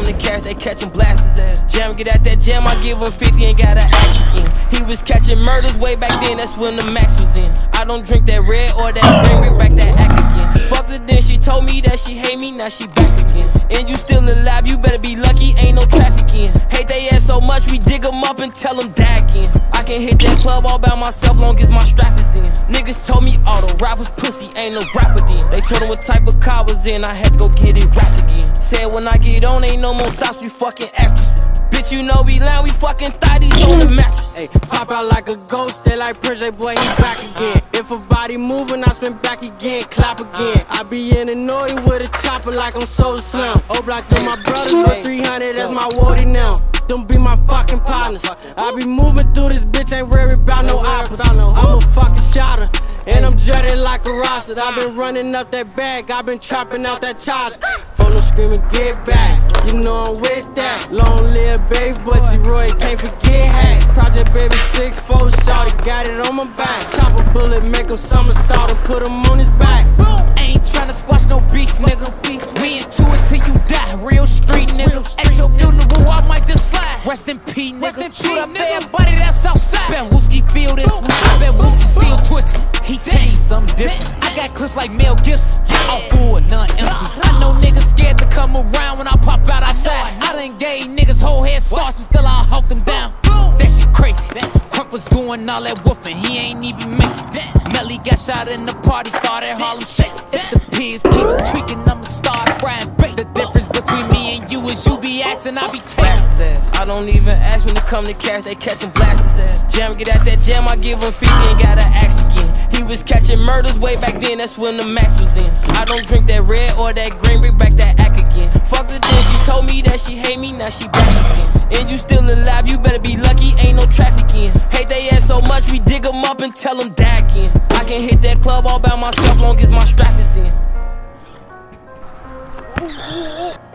come to cash, they catch him, blast his ass. Jam, get at that jam, I give him 50 and gotta ask again. He was catching murders way back then, that's when the max was in. I don't drink that red or that green, bring back that act again. Fucked her then, she told me that she hate me, now she back again. And you still alive, you better be lucky, ain't no traffic in. Hate they ass so much, we dig them up and tell them die again. I can hit that club all by myself, long as my strap is in. Niggas told me all the rappers pussy, ain't no rapper then. They told them what type of car was in, I had to go get it wrapped again. Said when I get on, ain't no more thoughts, we fucking actresses. Bitch, you know we lying, we fucking thotties on the mattress. Hey, pop out like a ghost, they like Prince, boy, he back again. If a body moving, I spin back again, clap again. I be in the noise with a chopper like I'm so slim. O-Block, them my brothers, but 300, that's my woody now. Them be my fucking partners. I be moving through this bitch, ain't worried about no oppas. I'm a fucking shotter, and I'm jutted like a roster. I been running up that bag, I been trapping out that charge. Phone screaming, get back, you know I'm with that. Long live baby, but Roy can't forget hack. Project baby 6'4", shawty, got it on my back. Chop a bullet, make him somersault and put him on his back. Ain't tryna squash no beef, nigga. We into it till you die, real street nigga. At your funeral, I might just slide. Rest in peace, nigga. Shoot up everybody that's outside. Ben Wooski feel this one. Ben Wooski still twitching. He changed something different. I got clips like Mel Gibson. All full, none empty. I know niggas scared to come around when I pop out outside. I done gave niggas whole head starts and still I hawk them down. That shit crazy. Crunk was doing all that woofing, he ain't even make it. Melly got shot in the party, started Harlem Shake. If the pigs keep tweaking, I'ma start frying bait. The difference between me and you is you be asking, I be taking. I don't even ask when it come to cash, they catch him, blast his ass. Jam, get at that jam, I give him 50 and gotta ask again. He was catching murders way back then, that's when the max was in. I don't drink that red or that green, bring back that act again. Fucked her then, she told me that she hate me, now she back again. And you still alive, you better be lucky, ain't no traffic in. Hate they ass so much, we dig them up and tell them die again. I can hit that club all by myself, long as my strap is in.